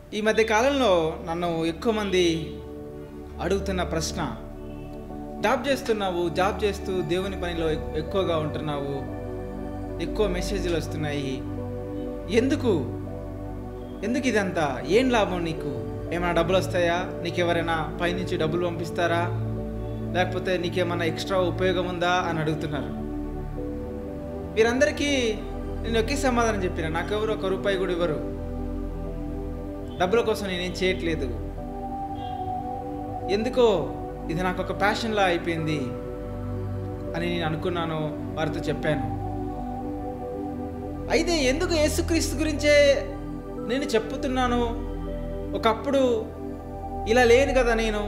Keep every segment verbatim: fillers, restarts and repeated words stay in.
ఈ మధ్య కాలంలో నన్ను ఎక్కువ మంది అడుగుతున్న ప్రశ్న, జాబ్ చేస్తున్నావు, జాబ్ చేస్తూ దేవుని పనిలో ఎక్కువగా ఉంటున్నావు, ఎక్కువ మెసేజ్లు వస్తున్నాయి, ఎందుకు ఎందుకు ఇదంతా? ఏం లాభం? నీకు ఏమైనా డబ్బులు వస్తాయా? నీకు ఎవరైనా పైనుంచి డబ్బులు పంపిస్తారా? లేకపోతే నీకేమన్నా ఎక్స్ట్రా ఉపయోగం ఉందా అని అడుగుతున్నారు. వీరందరికీ నేను ఒకే సమాధానం చెప్పిన, నాకెవరు ఒక రూపాయి కూడా ఇవ్వరు, డబ్బుల కోసం నేనేం చేయట్లేదు, ఎందుకో ఇది నాకు ఒక ప్యాషన్లా అయిపోయింది అని నేను అనుకున్నాను, వారితో చెప్పాను. అయితే ఎందుకు యేసుక్రీస్తు గురించే నేను చెప్పుతున్నాను? ఒకప్పుడు ఇలా లేను కదా, నేను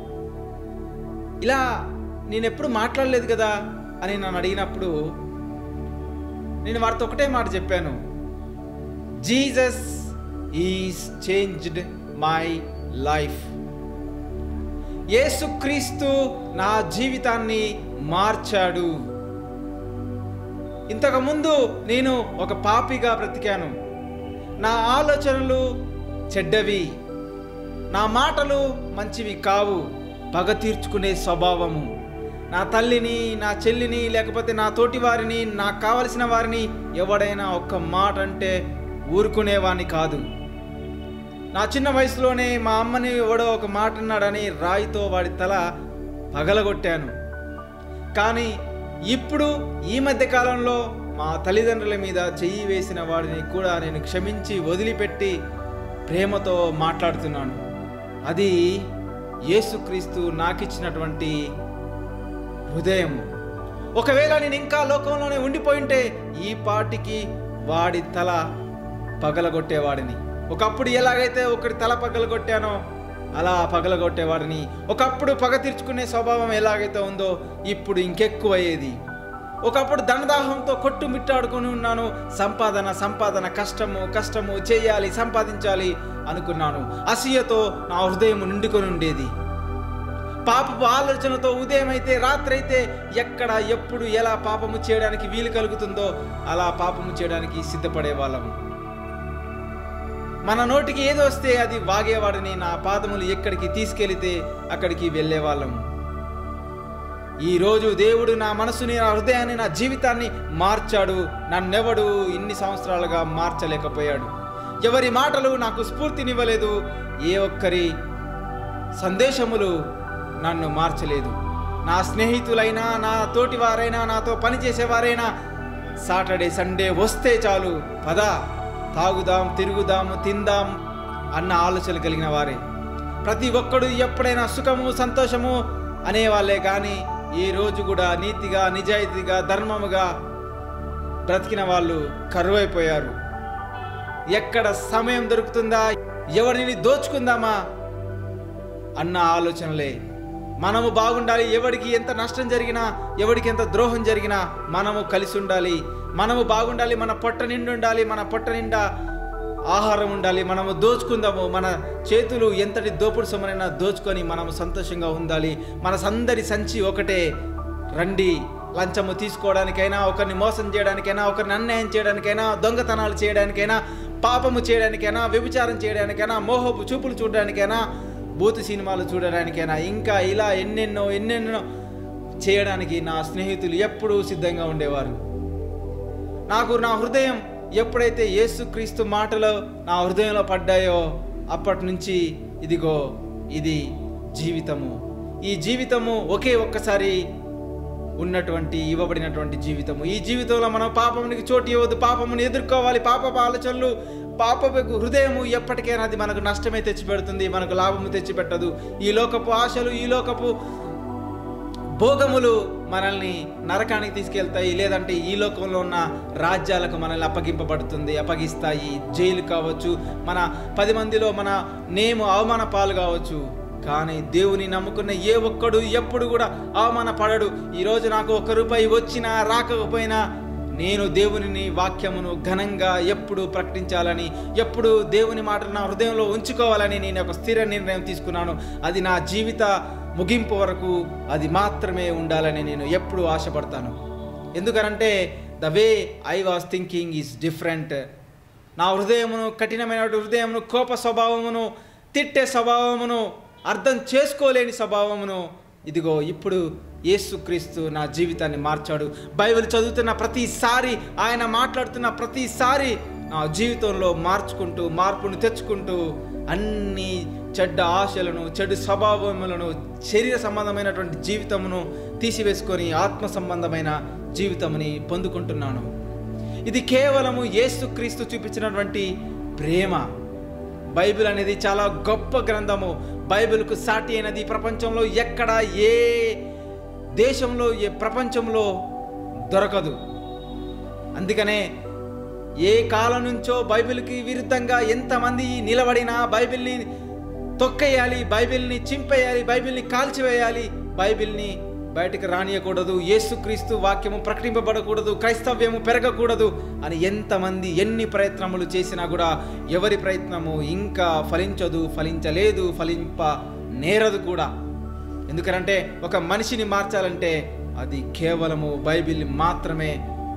ఇలా నేను ఎప్పుడు మాట్లాడలేదు కదా అని నన్ను అడిగినప్పుడు నేను వారితో ఒకటే మాట చెప్పాను, Jesus is changed my life. యేసుక్రీస్తు నా జీవితాన్ని మార్చాడు. ఇంతకుముందు నేను ఒక పాపిగా బ్రతికాను. నా ఆలోచనలు చెడ్డవి, నా మాటలు మంచివి కావు, పగ తీర్చుకునే స్వభావము. నా తల్లిని, నా చెల్లిని, లేకపోతే నా తోటి వారిని, నాకు కావలసిన వారిని ఎవడైనా ఒక్క మాట అంటే ఊరుకునేవాణ్ణి కాదు. నా చిన్న వయసులోనే మా అమ్మని ఎవడో ఒక మాట అన్నాడని రాయితో వాడి తల పగలగొట్టాను. కానీ ఇప్పుడు ఈ మధ్య కాలంలో మా తల్లిదండ్రుల మీద చెయ్యి వేసిన వాడిని కూడా నేను క్షమించి వదిలిపెట్టి ప్రేమతో మాట్లాడుతున్నాను. అది యేసుక్రీస్తు నాకిచ్చినటువంటి హృదయం. ఒకవేళ నేను ఇంకా లోకంలోనే ఉండిపోయింటే ఈ పాటికి వాడి తల పగలగొట్టేవాడిని. ఒకప్పుడు ఎలాగైతే ఒకటి తల పగలగొట్టానో అలా పగలగొట్టేవాడిని. ఒకప్పుడు పగ తీర్చుకునే స్వభావం ఎలాగైతే ఉందో ఇప్పుడు ఇంకెక్కువ అయ్యేది. ఒకప్పుడు ధనదాహంతో కొట్టుమిట్టాడుకొని ఉన్నాను. సంపాదన సంపాదన కష్టము కష్టము చేయాలి, సంపాదించాలి అనుకున్నాను. అసూయతో నా హృదయం నిండుకొని ఉండేది. పాపపు ఆలోచనతో ఉదయం అయితే రాత్రి అయితే ఎక్కడ ఎప్పుడు ఎలా పాపము చేయడానికి వీలు కలుగుతుందో అలా పాపము చేయడానికి సిద్ధపడే వాళ్ళము. మన నోటికి ఏదో వస్తే అది వాగేవాడిని. నా పాదములు ఎక్కడికి తీసుకెళితే అక్కడికి వెళ్ళే వాళ్ళము. ఈరోజు దేవుడు నా మనసుని, నా హృదయాన్ని, నా జీవితాన్ని మార్చాడు. నన్నెవడు ఇన్ని సంవత్సరాలుగా మార్చలేకపోయాడు. ఎవరి మాటలు నాకు స్ఫూర్తినివ్వలేదు, ఏ ఒక్కరి సందేశములు నన్ను మార్చలేదు. నా స్నేహితులైనా, నా తోటి వారైనా, నాతో పనిచేసేవారైనా సాటర్డే సండే వస్తే చాలు, పద తాగుదాం, తిరుగుదాం, తిందాం అన్న ఆలోచనలు కలిగిన వారే. ప్రతి ఒక్కడు ఎప్పుడైనా సుఖము సంతోషము అనేవాళ్ళే కానీ ఏ రోజు కూడా నీతిగా, నిజాయితీగా, ధర్మముగా బ్రతికిన వాళ్ళు కరువైపోయారు. ఎక్కడ సమయం దొరుకుతుందా, ఎవరిని దోచుకుందామా అన్న ఆలోచనలే. మనము బాగుండాలి, ఎవరికి ఎంత నష్టం జరిగినా, ఎవరికి ఎంత ద్రోహం జరిగినా మనము కలిసి ఉండాలి. మనము బాగుండాలి, మన పొట్ట నిండి ఉండాలి, మన పొట్ట నిండా ఆహారం ఉండాలి. మనము దోచుకుందాము, మన చేతులు ఎంతటి దోపుడు సొమ్మునైనా దోచుకొని మనము సంతోషంగా ఉండాలి. మన సందరి సంచి ఒకటే, రండి లంచము తీసుకోవడానికైనా, ఒకరిని మోసం చేయడానికైనా, ఒకరిని అన్యాయం చేయడానికైనా, దొంగతనాలు చేయడానికైనా, పాపము చేయడానికైనా, వ్యభిచారం చేయడానికైనా, మోహపు చూపులు చూడడానికైనా, బూతు సినిమాలు చూడడానికైనా, ఇంకా ఇలా ఎన్నెన్నో ఎన్నెన్నో చేయడానికి నా స్నేహితులు ఎప్పుడూ సిద్ధంగా ఉండేవారు. నాకు నా హృదయం ఎప్పుడైతే యేసుక్రీస్తు మాటలు నా హృదయంలో పడ్డాయో అప్పటి నుంచి ఇదిగో ఇది జీవితము. ఈ జీవితము ఒకే ఒక్కసారి ఉన్నటువంటి ఇవ్వబడినటువంటి జీవితము. ఈ జీవితంలో మనం పాపమునికి చోటు ఇవ్వద్దు, పాపమును ఎదుర్కోవాలి. పాపపు ఆలోచనలు, పాపపు హృదయము ఎప్పటికైనా అది మనకు నష్టమే తెచ్చిపెడుతుంది, మనకు లాభము తెచ్చిపెట్టదు. ఈ లోకపు ఆశలు, ఈ లోకపు భోగములు మనల్ని నరకానికి తీసుకెళ్తాయి, లేదంటే ఈ లోకంలో ఉన్న రాజ్యాలకు మనల్ని అప్పగింపబడుతుంది, అప్పగిస్తాయి. జైలు కావచ్చు, మన పది మందిలో మన నేము అవమాన పాలు కావచ్చు. కానీ దేవుని నమ్ముకున్న ఏ ఒక్కడు ఎప్పుడు కూడా అవమాన పడడు. ఈరోజు నాకు ఒక్క రూపాయి వచ్చినా రాకపోయినా నేను దేవుని వాక్యమును ఘనంగా ఎప్పుడు ప్రకటించాలని, ఎప్పుడు దేవుని మాటలు నా హృదయంలో ఉంచుకోవాలని నేను ఒక స్థిర నిర్ణయం తీసుకున్నాను. అది నా జీవిత ముగింపు వరకు అది మాత్రమే ఉండాలని నేను ఎప్పుడు ఆశపడతాను. ఎందుకనంటే the way I was thinking is different. నా హృదయమును, కఠినమైన హృదయమును, కోప స్వభావమును, తిట్టే స్వభావమును, అర్థం చేసుకోలేని స్వభావమును ఇదిగో ఇప్పుడు యేసుక్రీస్తు నా జీవితాన్ని మార్చాడు. బైబిల్ చదువుతున్న ప్రతిసారి, ఆయన మాట్లాడుతున్న ప్రతిసారి నా జీవితంలో మార్చుకుంటూ, మార్పును తెచ్చుకుంటూ, అన్ని చెడ్డ ఆశలను, చెడు స్వభావములను, శరీర సంబంధమైనటువంటి జీవితమును తీసివేసుకొని ఆత్మ సంబంధమైన జీవితముని పొందుకుంటున్నాను. ఇది కేవలము యేసుక్రీస్తు చూపించినటువంటి ప్రేమ. బైబిల్ అనేది చాలా గొప్ప గ్రంథము. బైబిల్కు సాటి అయినది ప్రపంచంలో ఎక్కడ, ఏ దేశంలో, ఏ ప్రపంచంలో దొరకదు. అందుకనే ఏ కాలం నుంచో బైబిల్కి విరుద్ధంగా ఎంతమంది నిలబడినా బైబిల్ని తొక్కేయాలి, బైబిల్ని చింపేయాలి, బైబిల్ని కాల్చివేయాలి, బైబిల్ని బయటకు రానియకూడదు, యేసుక్రీస్తు వాక్యము ప్రకటింపబడకూడదు, క్రైస్తవ్యము పెరగకూడదు అని ఎంతమంది ఎన్ని ప్రయత్నములు చేసినా కూడా ఎవరి ప్రయత్నము ఇంకా ఫలించదు, ఫలించలేదు, ఫలింప నేరదు కూడా. ఎందుకంటే ఒక మనిషిని మార్చాలంటే అది కేవలము బైబిల్ మాత్రమే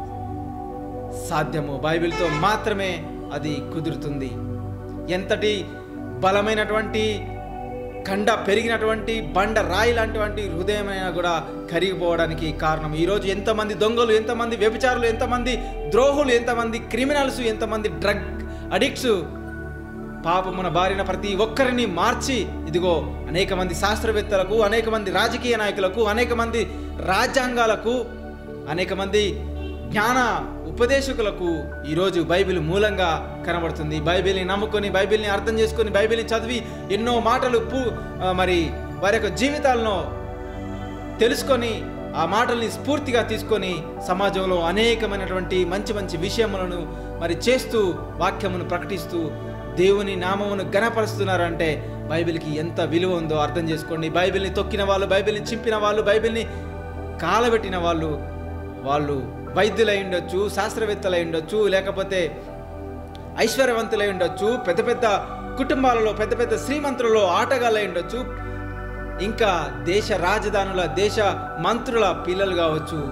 సాధ్యము, బైబిల్తో మాత్రమే అది కుదురుతుంది. ఎంతటి బలమైనటువంటి కండ పెరిగినటువంటి బండ రాయి లాంటివంటి హృదయమైనా కూడా కరిగిపోవడానికి కారణం. ఈరోజు ఎంతమంది దొంగలు, ఎంతమంది వ్యభిచారులు, ఎంతమంది ద్రోహులు, ఎంతమంది క్రిమినల్స్, ఎంతమంది డ్రగ్ అడిక్ట్స్ పాపమున బారిన ప్రతి ఒక్కరిని మార్చి ఇదిగో అనేక మంది శాస్త్రవేత్తలకు, అనేక మంది రాజకీయ నాయకులకు, అనేక మంది రాజ్యాంగాలకు, అనేక మంది జ్ఞాన ఉపదేశకులకు ఈరోజు బైబిల్ మూలంగా కనబడుతుంది. బైబిల్ని నమ్ముకొని, బైబిల్ని అర్థం చేసుకొని, బైబిల్ని చదివి ఎన్నో మాటలు పూ మరి వారి యొక్క జీవితాలను తెలుసుకొని ఆ మాటల్ని స్ఫూర్తిగా తీసుకొని సమాజంలో అనేకమైనటువంటి మంచి మంచి విషయములను మరి చేస్తూ, వాక్యమును ప్రకటిస్తూ దేవుని నామమును ఘనపరుస్తున్నారంటే బైబిల్కి ఎంత విలువ ఉందో అర్థం చేసుకోండి. బైబిల్ని తొక్కిన వాళ్ళు, బైబిల్ని చింపిన వాళ్ళు, బైబిల్ని కాలబెట్టిన వాళ్ళు, వాళ్ళు వైద్యులై ఉండొచ్చు, శాస్త్రవేత్తలై ఉండొచ్చు, లేకపోతే ఐశ్వర్యవంతులై ఉండొచ్చు, పెద్ద పెద్ద కుటుంబాలలో పెద్ద పెద్ద శ్రీమంతులలో ఆటగాళ్ళై ఉండొచ్చు, ఇంకా దేశ రాజధానుల, దేశ మంత్రుల పిల్లలు కావచ్చు,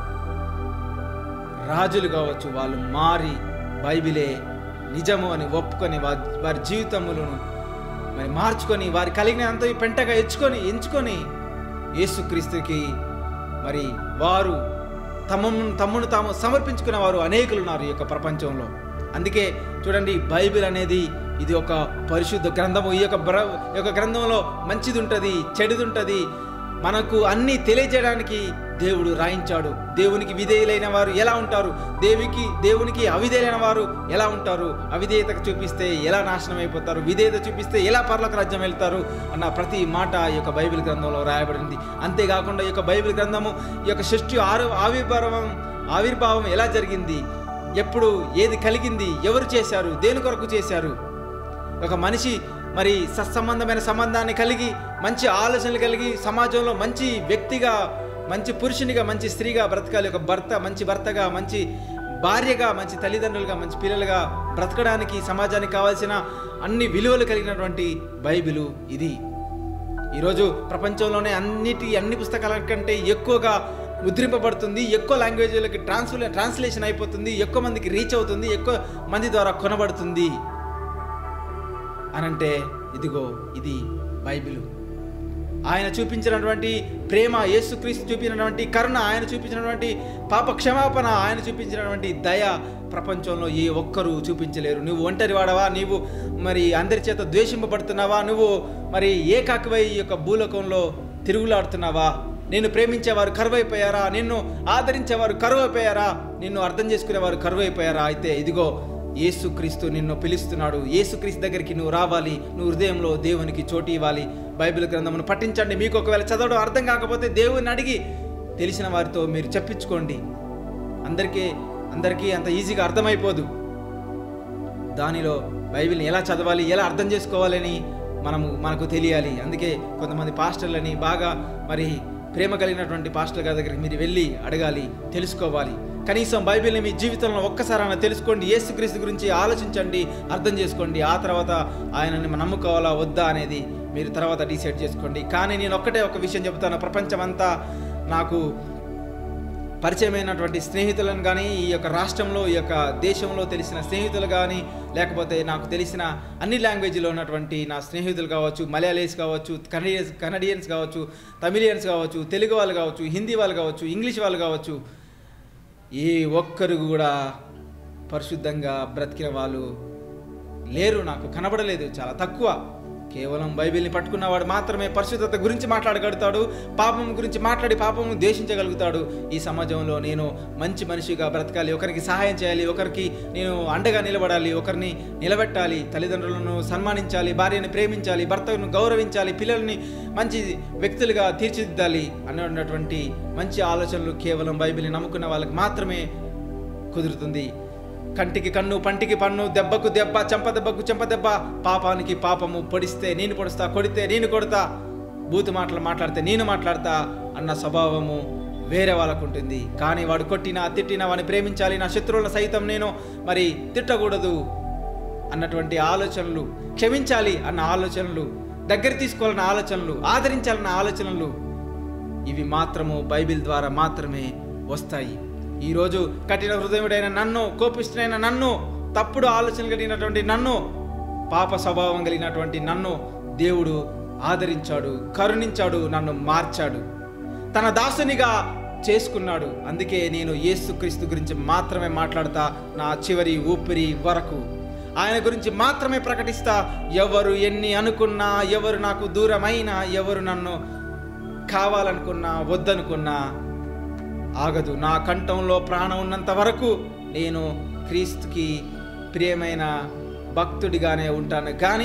రాజులు కావచ్చు, వాళ్ళు మారి బైబిలే నిజము అని ఒప్పుకొని వారి జీవితములను మరి మార్చుకొని, వారి కలిగినంత పెంటగా ఎంచుకొని ఎంచుకొని యేసుక్రీస్తుకి మరి వారు తమను తమ్మును తాము సమర్పించుకున్న వారు అనేకులు ఉన్నారు ఈ యొక్క ప్రపంచంలో. అందుకే చూడండి, బైబిల్ అనేది ఇది ఒక పరిశుద్ధ గ్రంథము. ఈ యొక్క బ్ర ఈ యొక్క గ్రంథంలో మంచిది ఉంటుంది, చెడుది ఉంటుంది, మనకు అన్నీ తెలియజేయడానికి దేవుడు రాయించాడు. దేవునికి విధేయులైన వారు ఎలా ఉంటారు, దేవునికి దేవునికి అవిధేయులైన వారు ఎలా ఉంటారు, అవిధేయత చూపిస్తే ఎలా నాశనం అయిపోతారు, విధేయత చూపిస్తే ఎలా పరలోక రాజ్యం వెళ్తారు అన్న ప్రతి మాట ఈ యొక్క బైబిల్ గ్రంథంలో రాయబడింది. అంతేకాకుండా ఈ యొక్క బైబిల్ గ్రంథము ఈ యొక్క సృష్టి ఆరు ఆవిర్భావం ఆవిర్భావం ఎలా జరిగింది, ఎప్పుడు ఏది కలిగింది, ఎవరు చేశారు, దేని కొరకు చేశారు, ఒక మనిషి మరి సత్సంబంధమైన సంబంధాన్ని కలిగి, మంచి ఆలోచనలు కలిగి, సమాజంలో మంచి వ్యక్తిగా, మంచి పురుషునిగా, మంచి స్త్రీగా బ్రతకాలి, ఒక భర్త మంచి భర్తగా, మంచి భార్యగా, మంచి తల్లిదండ్రులుగా, మంచి పిల్లలుగా బ్రతకడానికి సమాజానికి కావాల్సిన అన్ని విలువలు కలిగినటువంటి బైబిలు ఇది. ఈరోజు ప్రపంచంలోనే అన్నిటి అన్ని పుస్తకాల కంటే ఎక్కువగా ముద్రింపబడుతుంది, ఎక్కువ లాంగ్వేజ్లకి ట్రాన్స్లే ట్రాన్స్లేషన్ అయిపోతుంది, ఎక్కువ మందికి రీచ్ అవుతుంది, ఎక్కువ మంది ద్వారా కొనబడుతుంది అనంటే ఇదిగో ఇది బైబిలు. ఆయన చూపించినటువంటి ప్రేమ, యేసుక్రీస్తు చూపించినటువంటి కరుణ, ఆయన చూపించినటువంటి పాప క్షమాపణ, ఆయన చూపించినటువంటి దయ ప్రపంచంలో ఏ ఒక్కరూ చూపించలేరు. నువ్వు ఒంటరి వాడవా, నీవు మరి అందరి చేత ద్వేషింపబడుతున్నావా, నువ్వు మరి ఏకాకివై ఈ యొక్క భూలోకంలో తిరుగులాడుతున్నావా, నిన్ను ప్రేమించేవారు కరువైపోయారా, నిన్ను ఆదరించేవారు కరువైపోయారా, నిన్ను అర్థం చేసుకునేవారు కరువైపోయారా, అయితే ఇదిగో యేసుక్రీస్తు నిన్ను పిలుస్తున్నాడు. యేసుక్రీస్తు దగ్గరికి నువ్వు రావాలి, నువ్వు హృదయంలో దేవునికి చోటు ఇవ్వాలి. బైబిల్ గ్రంథమును పఠించండి. మీకు ఒకవేళ చదవడం అర్థం కాకపోతే దేవుని అడిగి తెలిసిన వారితో మీరు చెప్పించుకోండి. అందరికీ అందరికీ అంత ఈజీగా అర్థమైపోదు. దానిలో బైబిల్ని ఎలా చదవాలి, ఎలా అర్థం చేసుకోవాలని మనము మనకు తెలియాలి. అందుకే కొంతమంది పాస్టర్లని బాగా మరి ప్రేమ కలిగినటువంటి పాస్టర్ గారి దగ్గరికి మీరు వెళ్ళి అడగాలి, తెలుసుకోవాలి. కనీసం బైబిల్ని మీ జీవితంలో ఒక్కసారైనా తెలుసుకోండి, యేసుక్రీస్తు గురించి ఆలోచించండి, అర్థం చేసుకోండి. ఆ తర్వాత ఆయనని నమ్ముకోవాలా వద్దా అనేది మీరు తర్వాత డిసైడ్ చేసుకోండి. కానీ నేను ఒక్కటే ఒక విషయం చెప్తాను, ప్రపంచమంతా నాకు పరిచయమైనటువంటి స్నేహితులను కానీ, ఈ యొక్క రాష్ట్రంలో ఈ యొక్క దేశంలో తెలిసిన స్నేహితులు కానీ, లేకపోతే నాకు తెలిసిన అన్ని లాంగ్వేజ్లో ఉన్నటువంటి నా స్నేహితులు కావచ్చు, మలయాళీస్ కావచ్చు, కనడియన్స్ కనడియన్స్ కావచ్చు, తమిళియన్స్ కావచ్చు, తెలుగు వాళ్ళు కావచ్చు, హిందీ వాళ్ళు కావచ్చు, ఇంగ్లీష్ వాళ్ళు కావచ్చు, ఏ ఒక్కరు కూడా పరిశుద్ధంగా బ్రతికిన వాళ్ళు లేరు, నాకు కనబడలేదు, చాలా తక్కువ. కేవలం బైబిల్ని పట్టుకున్నవాడు మాత్రమే పరిశుద్ధత గురించి మాట్లాడగలుగుతాడు, పాపం గురించి మాట్లాడి పాపము ద్వేషించగలుగుతాడు. ఈ సమాజంలో నేను మంచి మనిషిగా బ్రతకాలి, ఒకరికి సహాయం చేయాలి, ఒకరికి నేను అండగా నిలబడాలి, ఒకరిని నిలబెట్టాలి, తల్లిదండ్రులను సన్మానించాలి, భార్యని ప్రేమించాలి, భర్తను గౌరవించాలి, పిల్లల్ని మంచి వ్యక్తులుగా తీర్చిదిద్దాలి అన్నటువంటి మంచి ఆలోచనలు కేవలం బైబిల్ని నమ్ముకున్న వాళ్ళకి మాత్రమే కుదురుతుంది. కంటికి కన్ను, పంటికి పన్ను, దెబ్బకు దెబ్బ, చెంప దెబ్బకు చెంప దెబ్బ, పాపానికి పాపము, పొడిస్తే నేను పొడుస్తా, కొడితే నేను కొడతా, బూతు మాటలు మాట్లాడితే నేను మాట్లాడతా అన్న స్వభావము వేరే వాళ్ళకు ఉంటుంది. కానీ వాడు కొట్టినా తిట్టినా వాడిని ప్రేమించాలి, నా శత్రువులను సైతం నేను మరి తిట్టకూడదు అన్నటువంటి ఆలోచనలు, క్షమించాలి అన్న ఆలోచనలు, దగ్గర తీసుకోవాలన్న ఆలోచనలు, ఆదరించాలన్న ఆలోచనలు, ఇవి మాత్రము బైబిల్ ద్వారా మాత్రమే వస్తాయి. ఈరోజు కఠిన హృదయుడైన నన్ను, కోపిష్ఠుడైన నన్ను, తప్పుడు ఆలోచన కలిగినటువంటి నన్ను, పాప స్వభావం కలిగినటువంటి నన్ను దేవుడు ఆదరించాడు, కరుణించాడు, నన్ను మార్చాడు, తన దాసునిగా చేసుకున్నాడు. అందుకే నేను యేసుక్రీస్తు గురించి మాత్రమే మాట్లాడతా, నా చివరి ఊపిరి వరకు ఆయన గురించి మాత్రమే ప్రకటిస్తా. ఎవరు ఎన్ని అనుకున్నా, ఎవరు నాకు దూరమైనా, ఎవరు నన్ను కావాలనుకున్నా వద్దనుకున్నా ఆగదు. నా కంఠంలో ప్రాణం ఉన్నంత వరకు నేను క్రీస్తుకి ప్రియమైన భక్తుడిగానే ఉంటాను, కానీ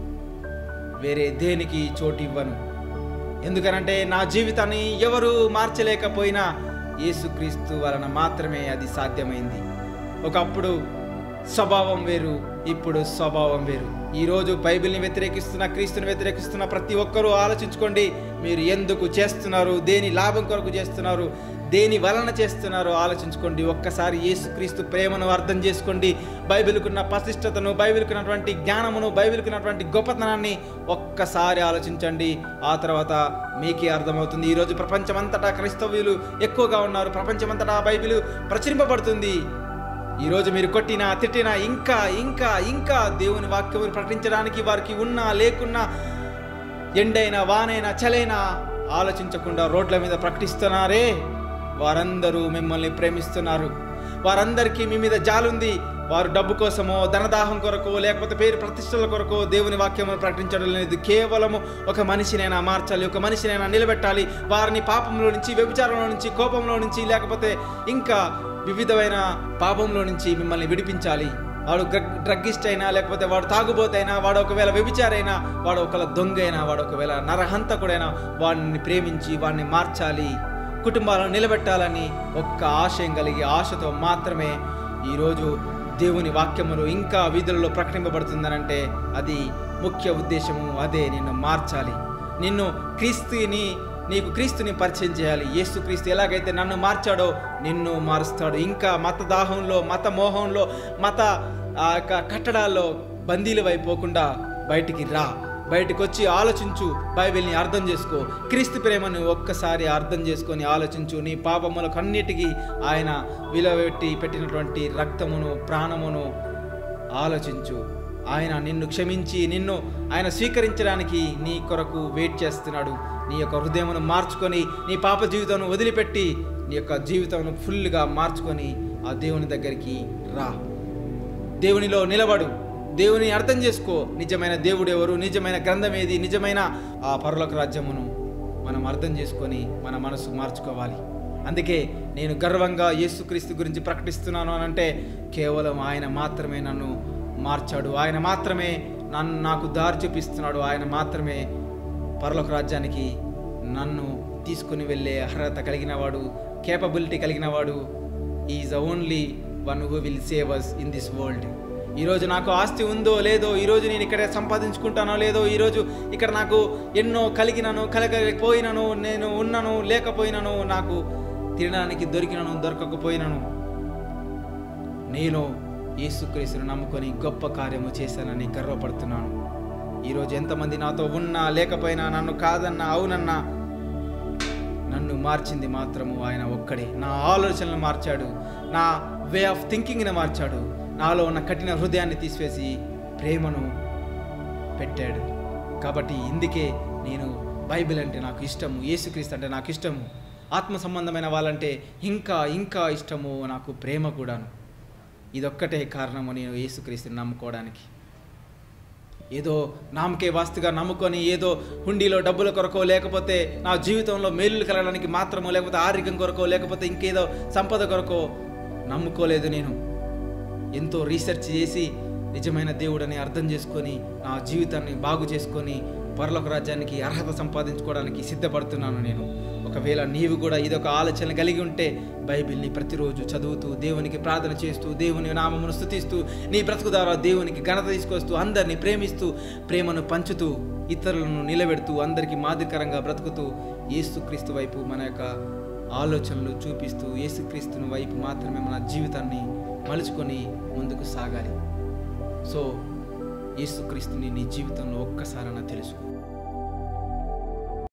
వేరే దేనికి చోటు ఇవ్వను. ఎందుకనంటే నా జీవితాన్ని ఎవరు మార్చలేకపోయినా యేసుక్రీస్తు వలన మాత్రమే అది సాధ్యమైంది. ఒకప్పుడు స్వభావం వేరు, ఇప్పుడు స్వభావం వేరు. ఈరోజు బైబిల్ని వ్యతిరేకిస్తున్న, క్రీస్తుని వ్యతిరేకిస్తున్న ప్రతి ఒక్కరూ ఆలోచించుకోండి. మీరు ఎందుకు చేస్తున్నారు, దేని లాభం కొరకు చేస్తున్నారు, దేని వలన చేస్తున్నారో ఆలోచించుకోండి. ఒక్కసారి యేసుక్రీస్తు ప్రేమను అర్థం చేసుకోండి. బైబిల్కున్న ప్రతిష్టతను, బైబిల్కున్నటువంటి జ్ఞానమును, బైబిల్కున్నటువంటి గొప్పతనాన్ని ఒక్కసారి ఆలోచించండి. ఆ తర్వాత మీకే అర్థమవుతుంది. ఈరోజు ప్రపంచమంతటా క్రైస్తవులు ఎక్కువగా ఉన్నారు, ప్రపంచమంతటా బైబిల్ ప్రచురింపబడుతుంది. ఈరోజు మీరు కొట్టినా తిట్టినా ఇంకా ఇంకా ఇంకా దేవుని వాక్యమును ప్రకటించడానికి వారికి ఉన్నా లేకున్నా, ఎండైనా వానైనా చలైనా ఆలోచించకుండా రోడ్ల మీద ప్రకటిస్తున్నారే, వారందరూ మిమ్మల్ని ప్రేమిస్తున్నారు. వారందరికీ మీ మీద జాలుంది. వారు డబ్బు కోసమో, ధనదాహం కొరకో, లేకపోతే పేరు ప్రతిష్టల కొరకో దేవుని వాక్యమును ప్రకటించడం లేదు. కేవలము ఒక మనిషినైనా మార్చాలి, ఒక మనిషినైనా నిలబెట్టాలి, వారిని పాపంలో నుంచి, వ్యభిచారంలో నుంచి, కోపంలో నుంచి, లేకపోతే ఇంకా వివిధమైన పాపంలో నుంచి మిమ్మల్ని విడిపించాలి. వాడు డ్రగ్గిస్ట్ అయినా, లేకపోతే వాడు తాగుబోతైనా, వాడు ఒకవేళ వ్యభిచారైనా, వాడు ఒకవేళ దొంగ అయినా, వాడు ఒకవేళ నరహంతకుడైనా, వాడిని ప్రేమించి వాడిని మార్చాలి, కుటుంబాలను నిలబెట్టాలని ఒక్క ఆశయం కలిగి ఆశతో మాత్రమే ఈరోజు దేవుని వాక్యములు ఇంకా వీధులలో ప్రకటింపబడుతుందనంటే అది ముఖ్య ఉద్దేశము. అదే నిన్ను మార్చాలి, నిన్ను క్రీస్తుని నీకు క్రీస్తుని పరిచయం చేయాలి. యేసుక్రీస్తు ఎలాగైతే నన్ను మార్చాడో నిన్ను మారుస్తాడు. ఇంకా మత దాహంలో, మత మోహంలో, మత ఆ యొక్క కట్టడాల్లో బందీలు అయిపోకుండా బయటికి రా, బయటకు వచ్చి ఆలోచించు, బైబిల్ని అర్థం చేసుకో, క్రీస్తు ప్రేమను ఒక్కసారి అర్థం చేసుకొని ఆలోచించు. నీ పాపములకు అన్నిటికీ ఆయన విలువబెట్టి పెట్టినటువంటి రక్తమును, ప్రాణమును ఆలోచించు. ఆయన నిన్ను క్షమించి నిన్ను ఆయన స్వీకరించడానికి నీ కొరకు వెయిట్ చేస్తున్నాడు. నీ యొక్క హృదయమును మార్చుకొని, నీ పాప జీవితాన్ని వదిలిపెట్టి నీ యొక్క జీవితాన్ని ఫుల్గా మార్చుకొని ఆ దేవుని దగ్గరికి రా, దేవునిలో నిలబడు, దేవుని అర్థం చేసుకో. నిజమైన దేవుడు ఎవరు, నిజమైన గ్రంథం ఏది, నిజమైన ఆ పరలోక రాజ్యమును మనం అర్థం చేసుకొని మన మనసు మార్చుకోవాలి. అందుకే నేను గర్వంగా యేసుక్రీస్తు గురించి ప్రకటిస్తున్నాను అనంటే కేవలం ఆయన మాత్రమే నన్ను మార్చాడు, ఆయన మాత్రమే నన్ను నాకు దారి చూపిస్తున్నాడు, ఆయన మాత్రమే పరలోక రాజ్యానికి నన్ను తీసుకుని వెళ్ళే అర్హత కలిగిన వాడు, కేపబిలిటీ కలిగిన వాడు. Is only one who will save us in this world. ఈరోజు నాకు ఆస్తి ఉందో లేదో, ఈరోజు నేను ఇక్కడ సంపాదించుకుంటానో లేదో, ఈరోజు ఇక్కడ నాకు ఎన్నో కలిగినను కలగకపోయినను, నేను ఉన్నను లేకపోయినను, నాకు తినడానికి దొరికినను దొరకకపోయినను, నేను యేసుక్రీస్తును నమ్ముకొని గొప్ప కార్యము చేశానని గర్వపడుతున్నాను. ఈరోజు ఎంతమంది నాతో ఉన్నా లేకపోయినా, నన్ను కాదన్నా అవునన్నా, నన్ను మార్చింది మాత్రము ఆయన ఒక్కడే. నా ఆలోచనలు మార్చాడు, నా వే ఆఫ్ థింకింగ్ని మార్చాడు, నాలో ఉన్న కఠిన హృదయాన్ని తీసివేసి ప్రేమను పెట్టాడు. కాబట్టి ఇందుకే నేను బైబిల్ అంటే నాకు ఇష్టము, యేసుక్రీస్తు అంటే నాకు ఇష్టము, ఆత్మ సంబంధమైన వాళ్ళంటే ఇంకా ఇంకా ఇష్టము, నాకు ప్రేమ కూడాను. ఇదొక్కటే కారణము నేను యేసుక్రీస్తుని నమ్ముకోవడానికి. ఏదో నామకే వాస్తుగా నమ్ముకొని ఏదో హుండీలో డబ్బుల కొరకో, లేకపోతే నా జీవితంలో మేలులు కలగడానికి మాత్రమో, లేకపోతే ఆరోగ్యం కొరకో, లేకపోతే ఇంకేదో సంపద కొరకో నమ్ముకోలేదు. నేను ఎంతో రీసెర్చ్ చేసి నిజమైన దేవుడని అర్థం చేసుకొని నా జీవితాన్ని బాగు చేసుకొని పరలోక రాజ్యానికి అర్హత సంపాదించుకోవడానికి సిద్ధపడుతున్నాను నేను. ఒకవేళ నీవు కూడా ఇదొక ఆలోచన కలిగి ఉంటే బైబిల్ని ప్రతిరోజు చదువుతూ, దేవునికి ప్రార్థన చేస్తూ, దేవుని నామమును స్తుతిస్తూ, నీ బ్రతుకు ద్వారా దేవునికి ఘనత తీసుకొస్తూ, అందరినీ ప్రేమిస్తూ, ప్రేమను పంచుతూ, ఇతరులను నిలబెడుతూ, అందరికీ మాదిరికరంగా బ్రతుకుతూ, యేసుక్రీస్తు వైపు మన యొక్క ఆలోచనలు చూపిస్తూ, యేసుక్రీస్తుని వైపు మాత్రమే మన జీవితాన్ని మలుచుకొని ముందుకు సాగాలి. సో యేసుక్రీస్తుని నీ జీవితంలో ఒక్కసారి